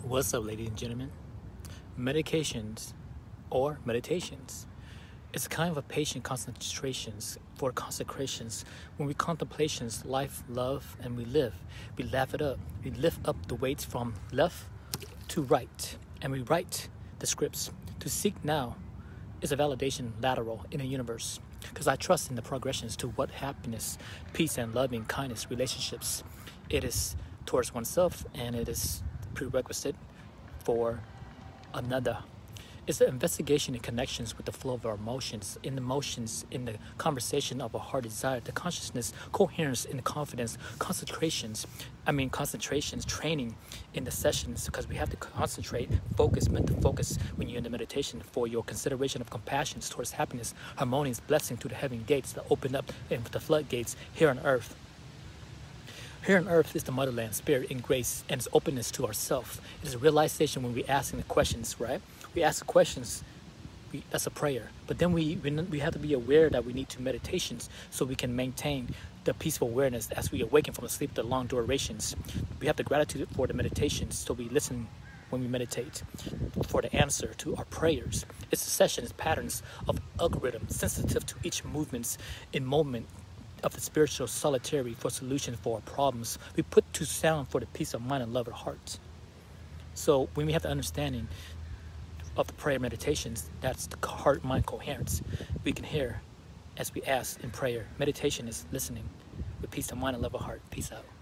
What's up, ladies and gentlemen? Medications or meditations. It's a kind of a patient concentrations for consecrations. When we contemplations life, love, and we live, we laugh it up. We lift up the weights from left to right, and we write the scripts. To seek now is a validation lateral in the universe, because I trust in the progressions to what happiness, peace, and loving kindness relationships. It is towards oneself, and it is prerequisite for another. It's the investigation and connections with the flow of our emotions, in the conversation of our heart desire, the consciousness, coherence in the confidence, concentrations, training in the sessions, because we have to concentrate, focus, mental focus when you're in the meditation for your consideration of compassion towards happiness, harmonious blessing to the heaven gates that open up and the floodgates here on earth. Here on earth is the motherland, spirit in grace, and its openness to ourself. It is a realization when we're asking the questions, right? We ask the questions, that's a prayer. But then we have to be aware that we need to meditations so we can maintain the peaceful awareness as we awaken from the sleep, the long durations. We have the gratitude for the meditations, so we listen when we meditate for the answer to our prayers. It's the sessions, patterns of algorithm, sensitive to each movements in moment of the spiritual solitary for solution for our problems. We put to sound for the peace of mind and love of heart. So when we have the understanding of the prayer meditations, that's the heart-mind coherence. We can hear as we ask in prayer. Meditation is listening with peace of mind and love of heart. Peace out.